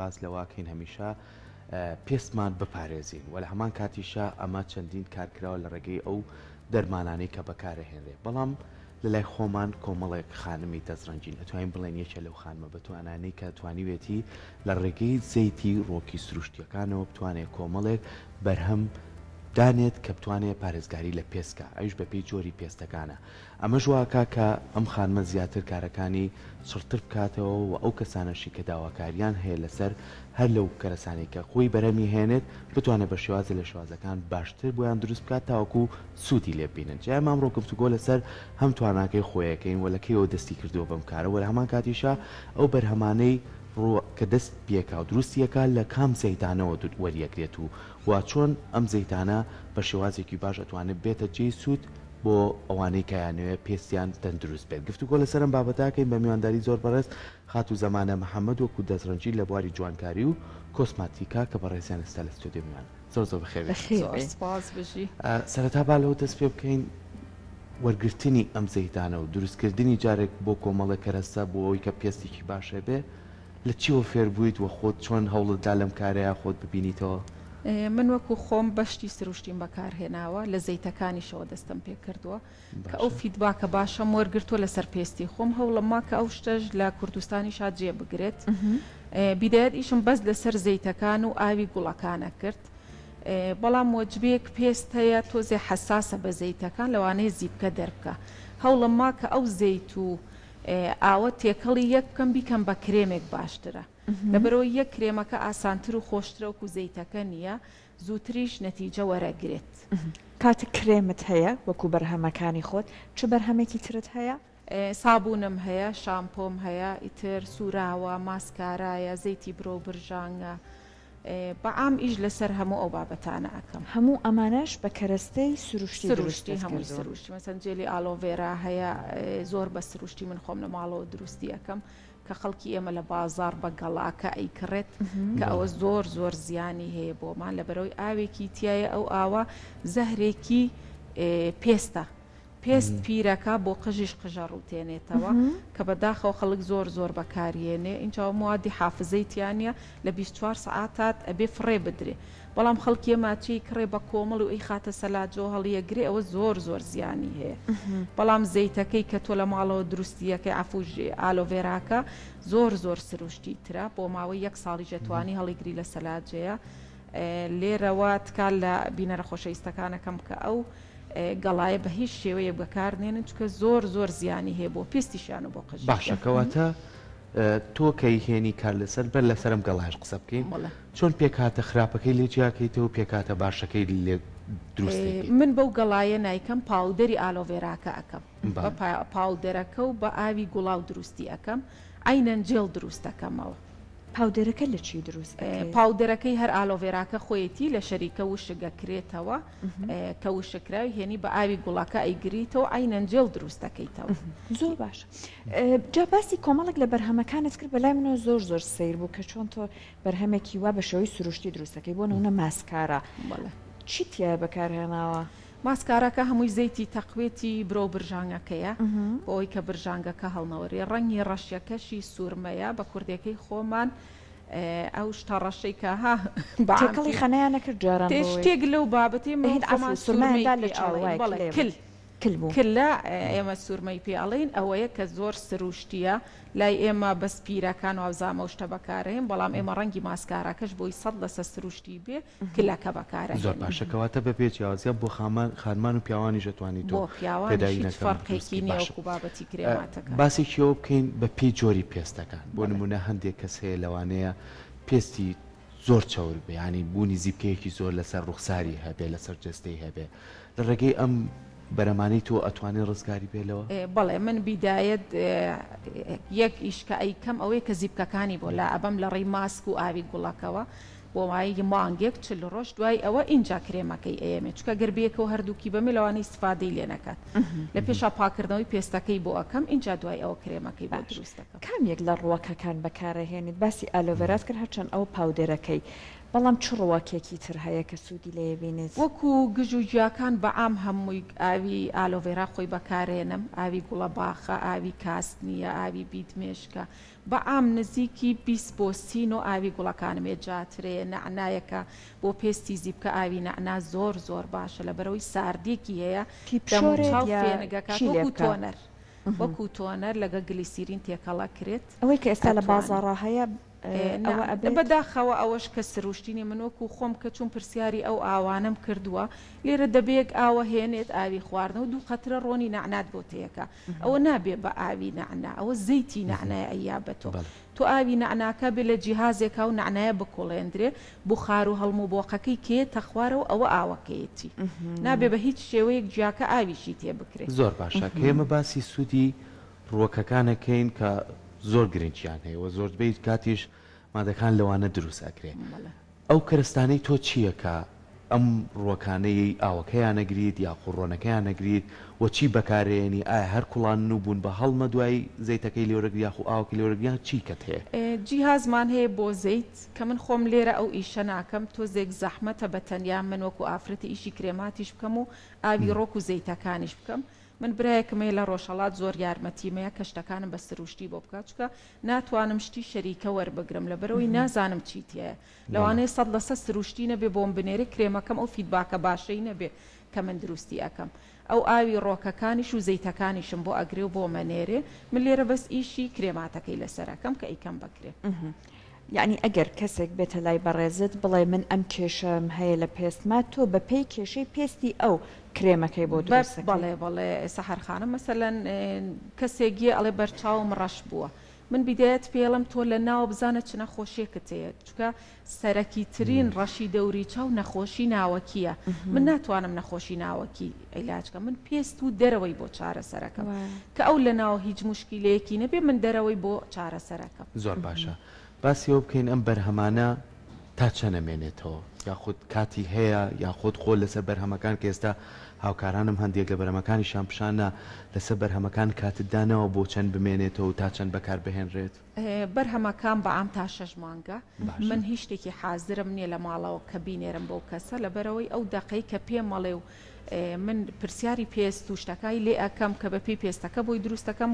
باس لەواکەین هەمیشە پێستمان بپارێزین و لە هەمان کاتیشە ئەمە چەندین کارکراوە لە ڕێگەی ئەو دەرمانانەی کە بەکارەهێنرێ بەڵام لە لای خۆمان کۆمەڵێک خانمی دەستڕەنجین ئەتوانین بڵێن یەکێ لەو خانمە بەتوانانەی کە توانیوێتی لە ڕێگەی زەیتی ڕۆکی سروشتیەکانەوە بتوانێت کۆمەڵێک بەرهەم دانێت کە بتوانێت پارێزگاری لە پێستکە ئەوش بەپێی جۆری پێستەکانە ئەمە ژواکە کە ئەم خانمە زیاتر کارەکانی سڕتر بکاتەوە و ئەو کەسانەشی کە داواکاریان هەیە لەسەر هەر لەو کەرەسانی کە خۆی بەرەمی هێنێت بتوانێت بە شێوازە لە شێوازەکان باشتر بۆیان دروست بکات تاوەکو سوودی لێبینن جای مام ڕۆگفتوگۆ لەسەر هەم تواناکەی خۆیەکەین و لەکەیەوە دەستی کردووە بەم کارەوە لە هەمان کاتیشە ئەو بەرهەمانەی کە دەست پێکا و دروستیەکە لە کام زەیتانەوە وەریەکرێت و چۆن ئەم زەیتانە بە شێوازێکی باش ئەتوانێت بێتە جێی سوود بۆ ئەوانەی کەیانوێ پێستیان تەندروست بێت گفتوگۆ لەسەرم بابەتاکەین بە میوانداری زۆر بەڕێز خات و زەمانە محەممەد وەکو دەستڕەنجی لە بواری جوانکاری و کۆسماتیکا کە بەڕێزیان ئێستا لە ستۆدیۆمان زۆر زۆر بخێر سەرەتا با لەوە دەست پێ بکەین وەرگرتنی ئەم زەیتانە و دروستکردنی جارێک بۆ کۆمەڵە کەرەسە بۆ ئەوی کە پێستێکی باشە بێ لە چیوە فێر بوویت و خۆت چۆن هەوڵتدا لەم کارەیە خۆت ببینیتەوە من وەکو خۆم بەشتی سروشتیم بەکارهێناوە لە زەیتەکانیشەوە دەستم پێ کردووە کە ئەو فیدباکە باشە وەرگرتووە لەسەر پێستی خۆم هەوڵەما کە ئەو شتەش لە کوردستانی شاد جێ بگرێت بیدایەت ئیشم بەس لەسەر زەیتەکان و ئاوی گوڵەکانە کرد بەڵام وەجبەیەک پێست هەیە تۆزێ حەساسە بە زەیتەکان لەوانەیە زیبکە دەربکە هەوڵەما کە ئەو زەیت و ئاوە تێکەڵی یەک بکەم بیکەم بە کرێمێک باشترە لەبەرەوە یەک کرێمەکە ئاسانتر و خۆشترە وەکو زەیتەکە نییە زووتریش نەتیجە وەرەگرێت کاتێک کرێمت هەیە وەکو بەرهەمەکانی خۆت چ بەرهەمێکی ترت هەیە؟ سابوونم هەیە شامپۆم هەیە ئیتر سوراوە ماسکارایە زەیتی برۆ برژانگە بەعام ئیش لەسەر هەموو ئەو بابەتانە ئەەکەم هەموو ئەمانەش بە کەرەستەی سروشتی هەمووی سروشتی مەسەن جێلی ئالۆڤێرا هەیە زۆر بە سروشتی من خۆم لە ماڵەوە دروستی ئەەکەم کە خەڵکی ئێمە لە بازار بە گەڵاکە ئەیکڕێت کە ئەوە زۆر زۆر زیانی هەیە بۆمان لەبەرەوەی ئاوێکی تایە ئەو ئاوە زەهرێکی پێستە پێست پیرەکە بۆ قژیش قژە ڕوتێنێتەوە کە بەداخەوە خەڵک زۆر زۆر بەکارێنێ اینجا موادی حافزەی تیانە لە 24 سعاتات ئەبێ فڕێ بدرێ بەڵام خەڵکی ماچی کڕێ بە کۆمەڵ و ئەی خاتە سەلاجۆ هەڵیەگرێ ئەوە زۆر زۆر زیانی هەیە بەڵام زەیتەکەی کە تۆ لە ماڵەوە دروستیەکەی ئافوژێ ئالۆڤێراکە زۆر زۆر سروشتی ترە بۆ ماوەی 1 ساڵی جەتوانی هەڵیگری لە سەلاجەیە لێرەوە تکال لە بینەرە خۆشەویستەکانەکەم کە ئەو گەڵایە بە هیچ شێوەیە بەکارنێنن چکە زۆر زۆر زیانی هەیە بۆ پێستیشیان و بۆ قژ باشەکەواتە تۆ کەی هێنی کار لەسەر بەر لەسرم گەڵاش قسە بکەین چۆن پێکاتە خراپەکەی لێ جیاکەیتەوە پێکاتە باشەکەی لێ دروستی من بەو گەڵایە نایکەم پاودەری ئالۆڤێراکە ئەەکەم بە پاودەرەکە و بە ئاوی گوڵاو دروستی ئەەکەم ئاینەن جێڵ دروست دەکەمەوە پاودەرەکە لە چی دروست پاودەرەکەی هەر ئالۆڤێراکە خۆیەتی لە شەریکە وشگەکرێتەوە کە وشکراوی هێنی بە ئاوی گوڵاکە ئەیگریتەوە ئاینەنجێڵ دروست دەکەیتەوە زۆر باش جا باسی کۆمەڵک لە بەرهەمەکانت کرد بەلای منەوە زۆر زۆر سیر بوو کە چۆن تۆ بەرهەمێکی وا بە شێوەی سروشتی دروستەکەی بۆ نمونە ماسکارە چی تیا بەکارهێناوە؟ ماسکارەکە هەمووی زەیتی تەقوێتی برۆ برژانگەکەیە بۆی کە برژانگەکە هەڵنەوەری ڕەنگی ڕەشیەکەشی سوورمەیە بە کوردەکەی خۆمان ئەو شتا ڕەشەی کە ها تێکەڵی خەنەیان نەکرد جاران شتێک لەو بابەتی سوورمەدا لە کلە ئێمە سوورمەی پێڵین ئەوەیە کە زۆر سروشتیە لای ئێمە بەسپیرەکان و ئەوزامە شتە بەکارەیە بەڵام ئێمە ڕەنگی ماسکارەکەش بۆی 100 لەسە سروشتی بێ کلەکە بەکارە زۆر باشەکەواتە بە پێچیازیە بۆ خانمان و پیاوانی ژەتوانی تۆ فەرقێکی نیەوەکو بابەتی کرێماتەکە باسێکیەوە بکەین بە پێی جۆری پێستەکان بۆ نمونە هەندێک کەس هەیە لەوانەیە پێستی زۆر چاور بێ ینی بوونی زیبکەیەکی زۆر لەسەر ڕوخساری هەبێ لەسەر جستەی هەبێ لە ڕێگەی ئەم بەرەمانەی تۆ ئەتوانێت ڕزگاری بێلەوە بەڵێ من بیدایەت یەک ئیشکە ئەیکەم ئەوەیە کە زیبکەکانی بۆ لا ئەبەم لە ڕێی ماسک و ئاوی گوڵەکەوە بۆ مایە مانگێک 40 ڕۆژ دوای ئەوە اینجا کرێمەکەی ئێمە چکە گەربیەکەەوە هەردووکی بە ملەوانی استفادەی لێ نەکات لە پێشا پاکردنەوەی پێستەکەی بۆ ئەەکەم اینجا دوای ئەوە کرێمەکەی بۆ دروستەکەم کامێک لە ڕوەکەکان بەکارەهێنیت باسی ئالۆڤێرات کرد هەرچەند ئەو پاودەرەکەی بەڵام چ ڕوەکێکی تر هەیە کە سوودی لێ بینێت وەکو گژوجیاکان بەعام هەمووی ئاوی ئالۆڤێرا خۆی بەکارێنم ئاوی گوڵە باخە ئاوی کاستنیە ئاوی بیدمێشکە بەعام نزیکی 20 بۆ 30 ئاوی گوڵەکانم ێجاترێ نعنایەکە بۆ پێستی زیبکە ئاوی نعنا زۆر زۆر باشە لە بەرەوەی ساردێکی هەیە فێنگەکە تۆنەر وەکو تۆنەر لەگە گلیسیرین تێکەڵا کرێت ئەوەی کە ئێستا لە بازاڕە هەیە بەداخەوە ئەوەش کە سروشتینی منوەکو خۆم کە چون پرسیاری ئەو ئاوانم کردووە لێرە دەبێت ئاوە هێنێت ئاوی خواردنەوە 2 قەترە ڕۆنی نعنات بۆ تەیەکە ئەوە نابێت بە ئاوی نعنا ئەوە زەیتی نعنای ئەیابەتەوە تو ئاوی نعناکە بێ لە جیهازێکا و نعنایە بکۆڵێندرێ بخار و هەڵمو بۆقەکەی کێتە خوارەوە ئەوە ئاوەکەیەتی نابێ بە هیچ شێوەیەک جیاکە ئاویشی تێ بکرێت زۆر باشە کە ئێمە باسی سوودی ڕۆکەکانەکەین کە زۆر گرنگیان هەیە و زۆربەی کاتیش مادەکان لەوانە دروست ئەکرێ ئەو کەرستانەی تۆ چییە کە ئەم ڕۆکانەی ئاوەکەیان نەگریت یا قوڕۆنەکەیان نەگریت و چی بەکارێنی ئایا هەر کوڵان نوبوون بە هەڵمە دوای زەیتەکەی لێوەرەگری یاخو ئاوکی لێوەرەگریان چی کەت هەیە جیهازمان هەیە بۆ زەیت کە من خۆم لێرە ئەو ئیشە ناکەم تۆزێک زەحمەتە بە تەنیا من وەکو ئافرەتی ئیشی کرێماتیش بکەم و ئاوی ڕۆک و زەیتەکانیش بکەم من برایەکمەیە لە ڕۆژهەڵات زۆر یارمەتیمەیە کە شتەکانم بە سروشتی بۆ بکات چکە ناتوانم شتی شەریکە وەربگرم لەبەرەوەی نازانم چیتیە لەوانەیە 100% سروشتی نەبێ بۆم بنێرە کرێمەکەم ئەو فیدباکە باشەی نەبێ کە من دروستی ئەەکەم ئەو ئاوی ڕۆکەکانیش و زەیتەکانیشم بۆ ئەگرێ و بۆ مەنێرێ من لێرە بەس ئیشی کرێماتەکەی لەسەرەکەم کە ئیکەم بکرێ یعنی ئەگەر کەسێک بێتە لای بەڕێزت بڵێ من ئەم کێشەم هەیە لە پێستما تۆ بە پێی کێشەی پێستی ئەو کرێمەکەی بۆ دروست بەڵێ سەحەرخانە مەسەلەن کەسێکیە ئەڵێ بەرچاوم ڕەش بووە من بیدایەت پێڵم تۆ لە ناوە بزانە چ نەخۆشیەکەت هەیە چکە سەرەکی ترین ڕەشی دەوری چاو نەخۆشی ناوەکیە من ناتوانم نەخۆشی ناوەکی عیلاجکە من پێست و دەرەوەی بۆ چارەسەرەکەم کە ئەو لە ناوە هیچ مشکیلەیەکی نەبێ من دەرەوەی بۆ چارەسەرەکەم زۆر باشە باسی ئەو بکەین ئەم بەرهەمانە تا چەنەمێنێتەوە یاخود کاتی هەیە یاخود خۆ لەسەر بەرهەمەکان کە ئێستا هاوکارانم هەندێک لە بەرهەمەکانی شامپشانە لەسەر بەرهەمەکان کاتتدانەوە بۆ چەند بمێنێتەوە و تا چەند بەکار بهێنرێت بەرهەمەکان بەعام تا 6 مانگە من هیچ شتێکی حازرم نییە لە ماڵەوە کە بینێرم بەو کەسە لەبەرەوەی ئەو دەقەی کە پێم مەڵێ و من پرسیاری پێست و شتەکای لێ ئەەکەم کە بەپی پێستەکە بۆی دروستەکەم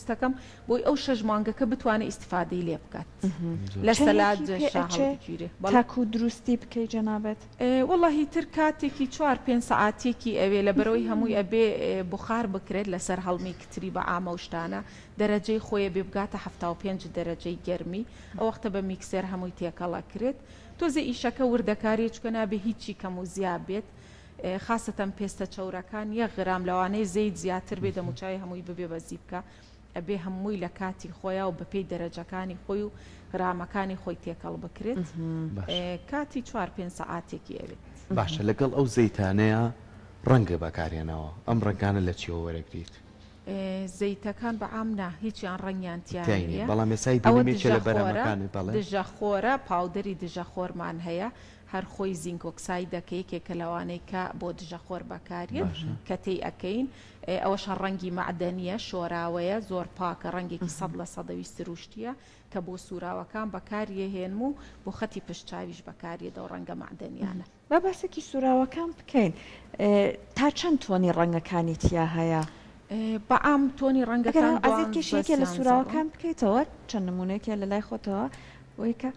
بۆی ئەو 6 مانگەکە بتوانێت ئیسفادەی لێ بکات لە سەلات شاهگیرێ تاکو دروستی بکەی جەنابەت وەڵاهی تر کاتێکی 4-5 سەعاتێکی ئەوێ لەبەرەوەی هەمووی ئەبێ بخار بکرێت لەسەر هەڵمی کتری بە ئامە و شتانە دەرەجەی خۆیە بێ بگاتە 75 دەرەجەی گەرمی ئەو وەختە بە میکسەر هەمووی تێکەڵا کرێت تۆزە ئیشەکە وردەکاری چکە نابێ هیچی کەم و زیاد بێت خاستەن پێستە چەورەکان 1 غرام لەوانەیە زەیت زیاتر بێ دەموچای هەمووی ببێ بەزی بکە ئەبێ هەمووی لە کاتی خۆیە و بەپێی دەرەجەکانی خۆی و غرامەکانی خۆی تێکەڵ بکرێت کاتی 4-5 سەعاتێکی ئەوێت باشە لەگەڵ ئەو زەیتانەیە ڕەنگە بەکارێنەوە ئەم ڕەنگانە لە چیەوە وەرەگریت زەیتەکان بەعام نا هیچیان ڕەنگیان تیانە بەڵام ێسای بینێکی لە بەرهەمەکانی دژە خۆرە پاودەری دژە خۆرمان هەیە هەر خۆی زینکۆکسای دەکەیکێکە لەوانەیە کە بۆ دژە خۆر بەکارێت کە تێی ئەەکەین ئەوەش ڕەنگی معدەنیە شۆراوەیە زۆر پاکە ڕەنگێکی 100% سروشتیە کە بۆ سوراوەکان بەکاریە هێنم و بۆ خەتی پشتچاویش بەکارێتەوە ڕەنگە معدەنیانە با باسێکی سوراوەکان بکەین تا چەند تۆنی ڕەنگەکانی تیا هەیە بەعام تۆنی ڕەنگەکان ئازیت کێشێکە لە سوراوەکان بکەیتەوە چەند نمونەیەکە لە لای خۆتەوە وەی کە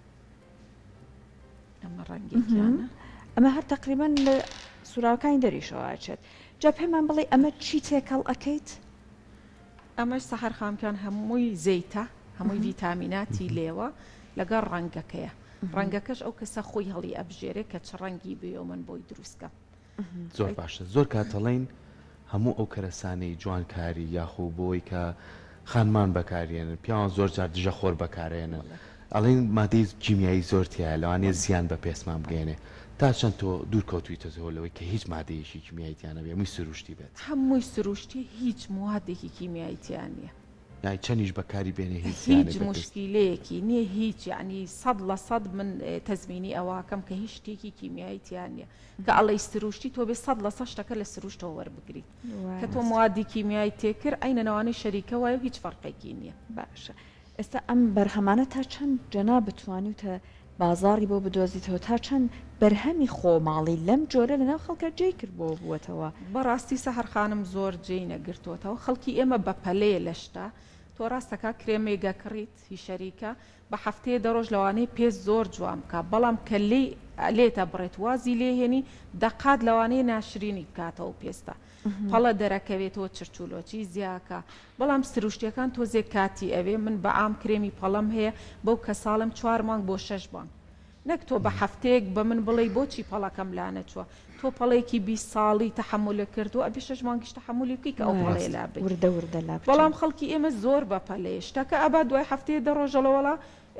ئەمە ڕەنگێکیانە ئەمە هەر تقریبان لە سوراوەکانی دەریشەوە ئاچێت جا پێمان بڵێ ئەمە چی تێکەڵ ئەەکەیت ئەمەش سەحەر خامکان هەمووی زەیتە هەمووی ڤیتامیناتی لێوە لەگەڵ ڕەنگەکەیە ڕەنگەکەش ئەو کەسە خۆی هەڵی ئەبژێرێ کە چ ڕەنگی بێ و من بۆی دروستکە زۆر باشە زۆر کاتەڵین هەموو ئەو کەرەسانەی جوانکاری یاخۆ بۆی کە خانمان بەکارێنن پیاوان زۆر جار دژە خۆر بەکارێنن ئەڵین مادەی کیمیایی زۆرتیە لەوانێت زیان بە پێسمان بگەێنێ تا چەند تۆ دوورکەوتویتەوە لەوەی کە هیچ مادەیەشی کیمیاییتیانە بێ هەمووی سروشتی بێت هەمووی سروشتی هیچ موادێکی کیمیاییتیان نییە یای چەندیش بەکاری بێنێ هیچ مشکیلەیەکی نییە هیچ یعنی 100% من تەزمینی ئەوەکەم کە هیچ شتێکی کیمیاییتیان نییە کە ئەڵی سروشتی تۆ بێ 100% شتەکە لە سروشتەوە وەربگریت کە تۆ موادی کیمیایی تێکرد ئەینەوانەی شەریکە وایە هیچ فەرقێکی نییە باشە ئێستا ئەم بەرهەمانە تا چەند جەنا بتوانیتە بازاڕی بۆ بدۆزیتەوە تا چەند بەرهەمی خۆماڵی لەم جۆرە لەناو خەڵکە جێی کرد بۆ بووەتەوە بەڕاستی سەحەر خانم زۆر جێی نەگرتوەتەوە خەڵکی ئێمە بەپەلەیە لە شتا تۆ تۆ ڕاستەکە کرێمێگە کڕیت هی شەریکە بە هەفتەیە دەڕۆژ لەوانەیە پێست زۆر جوان بکە بەڵام کە لێتە بڕێت وازی لێهێنی دەقات لەوانەیە ناشرینی بکاتەوە پێستە پەڵە دەرەکەوێتەوە چرچولۆکی زیاکە بەڵام سروشتیەکان تۆزێک کاتی ئەوێ من بە ئام کرێمی پەڵەم هەیە بەو کە ساڵم 4 مانگ بۆ 6 مانگ نەک تۆ بە هەفتەیەک بە من بڵێ بۆچی پەڵەکەم لانە چوە تۆ پەڵەیەکی 20 ساڵی تەحملە کردو ئەبێ 6 مانگیش تەحملی بکەی کە ئەو پەڵەیە لا بێت وردە لا بەڵام خەڵکی ئێمە زۆر بە پەلەیە شتەکە ئەبا دوای هەفتەیە دەڕۆژەڵەوەڵا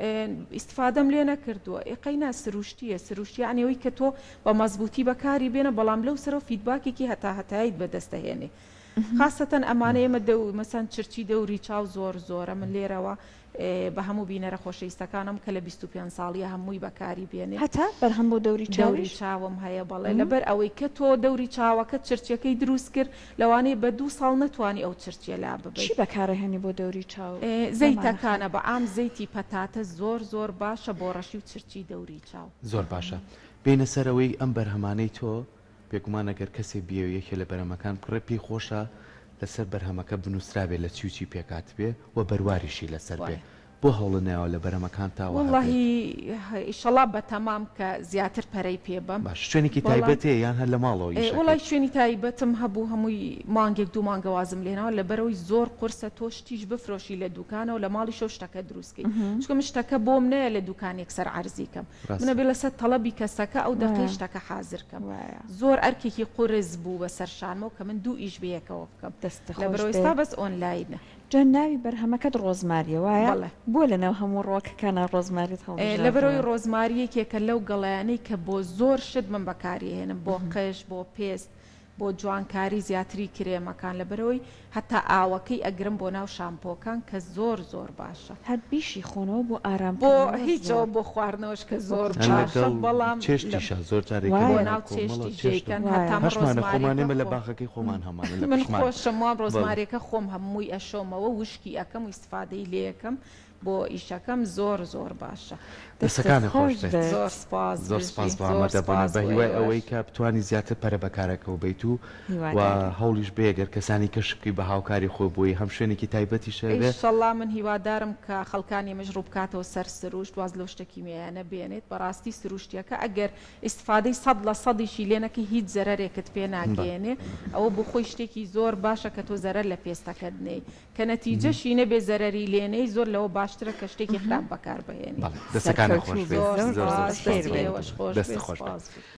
ئیسفادەم لێ نەکردووە ئێقەینا سروشتیە سروشتی عنیەوەی کە تۆ بە مەزبوطی بەکاری بێنە بەڵام لەو سەرەوە فیدباکێکی هەتایت بەدەستەهێنێ خاصەتەن ئەمانە ئێمە مەسەن چرچی دەوری چاو زۆرە من لێرەوە بە هەموو بینەرە خۆشەویستەکانم کە لە 25 ساڵیە هەمووی بەکاری بێنێ هەتا بەرهەم بۆ دەوری چاوم هەیە بەڵێ لەبەر ئەوەی کە تۆ دەوری چاوەکە چرچەکەی دروست کرد لەوانەیە بە 2 ساڵ نەتوانی ئەو چرچیە لا ببێت چی بەکارەهێنی بۆ دەوری چاو زەیتەکانە بە ئام زەیتی پەتاتە زۆر باشە بۆ ڕەشی و چرچی دەوری چاو زۆر باشە بینە سەرەوەی ئەم بەرهەمانەی تۆ پێگومان ئەگەر کەسێ بیەوەیەکێ لە بەرهەمەکان بڕێ پێی خۆشە لەسەر بەرهەمەکە بنووسرابێ لە چی پێکات بێ و بەرواریشی لەسەر بێ بۆ هەوڵ نێوە لە بەرەمەکان تاوە واللهی ئیشەڵا بە تەمام کە زیاتر پەرەی پێبم باش شوێنێکی تایبەتێ یان هەر لە ماڵەوە وڵای شوێنی تایبەتم هەبوو هەمووی مانگێک 2 مانگە وازم لێنەوە لەبەرەوەی زۆر قورسە تۆ شتیش بفرۆشی لە دوکانەوە لە ماڵی شەو شتەکە دروستکەی چکە من شتەکە بۆم نەیە لە دوکانێک سەر عەرزیکەم منە بێ لەسەر تەڵەبی کەسەکە ئەو دەقی شتەکە حازرکەم زۆر ئەرکێکی قورس بوو بەسەر شانمەوە کە من 2 ئیش بەیەکەوە بکەم لەبەرەوەی ئێستا بەس ئۆنلاینە جان ناوی بەرهەمەکەت ڕۆزماریە وایە بۆ لەناو هەموو ڕۆکەکانە ڕۆزماریت هەڵ لەبەرەوەی ڕۆزماریەکێکە لەو گەڵیانەی کە بۆ زۆر شت من بەکاریهێنم بۆ قش بۆ پێست بۆ جوانکاری زیاتری کرێمەکان لەبەرەوەی هەتا ئاوەکەی ئەگرم بۆ ناو شامپۆکان کە زۆر باشە هەر بیشی خۆنەوە بۆ ئارام بۆ هیچەوە بۆ خواردنەوەش کە زۆر باشە بەڵام چێشتیشە زۆر جارێک ناو چێشتی جێکەن هەتا خۆمانێمە لە باخەکەی خۆمان هەمان من خۆشم وام ڕۆزمارێکە خۆم هەمووی ئەشۆمەوە وشکی ئەەکەم و ئیسفادەی لێەکەم بۆ ئیشەکەم زۆر باشە دەستەکانی خۆش زۆر سپاس زۆر سپاس بەمەدەبان بە هیوای ئەوەی کە بتوانی زیاتر پەرە بەکارەکەەوە بیت و هەوڵیش بێگەر کەسانی کەشکی بە هاوکاری خۆ بووی هەم شوێنێکی تایبەتی شەوێ ئینشەڵڵا من هیوادارم کە خەڵکانی مەژڕوو بکاتەوە سەر سروشت واز لەو شتێکی میانە بێنێت بەڕاستی سروشتیەکە ئەگەر ئیسفادەی 100% لێنەکە هیچ زەرەرێکت پێ ناگەێنێ ئەوە بۆ خۆی شتێکی زۆر باشە کە تۆ زەرەر لە پێستەکەت نەی کە نەتیجەشی نەبێ زەرەری لێنەی زۆر لەوە باشترە کە شتێکی خراپ بەکار بهێنی دەستەکانی خۆش خۆش